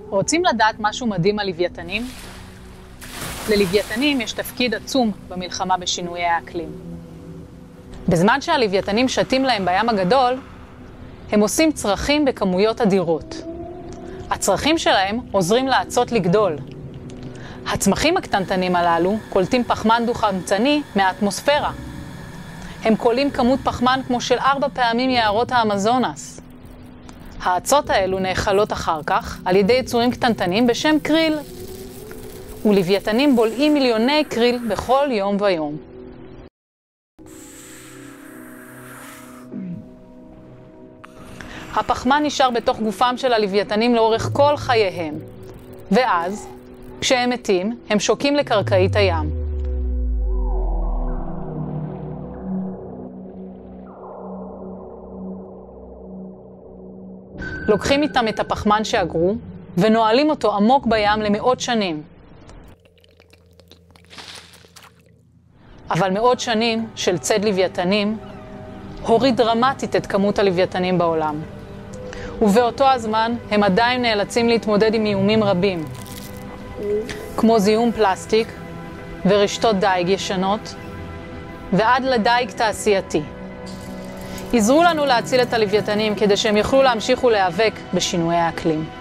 רוצים לדעת משהו מדהים על לוויתנים? ללוויתנים יש תפקיד עצום במלחמה בשינויי האקלים. בזמן שהלוויתנים שתים להם בים הגדול, הם עושים צרכים בכמויות אדירות. הצרכים שלהם עוזרים לאצות לגדול. הצמחים הקטנטנים הללו קולטים פחמן דו-חמצני מהאטמוספירה. הם קולים כמות פחמן כמו של 4 פעמים יערות האמזונס. האצות האלו נאכלות אחר כך על ידי יצורים קטנטנים בשם קריל. ולוויתנים בולעים מיליוני קריל בכל יום ויום. הפחמן נשאר בתוך גופם של הלוויתנים לאורך כל חייהם. ואז, כשהם מתים, הם שוקים לקרקעית הים. לוקחים איתם את הפחמן שאגרו, ונועלים אותו עמוק בים למאות שנים. אבל מאות שנים של ציד לוויתנים הוריד דרמטית את כמות הלוויתנים בעולם. ובאותו הזמן הם עדיין נאלצים להתמודד עם איומים רבים, כמו זיהום פלסטיק ורשתות דייג ישנות, ועד לדייג תעשייתי. עזרו לנו להציל את הלוויתנים כדי שהם יוכלו להמשיך ולהיאבק בשינויי האקלים.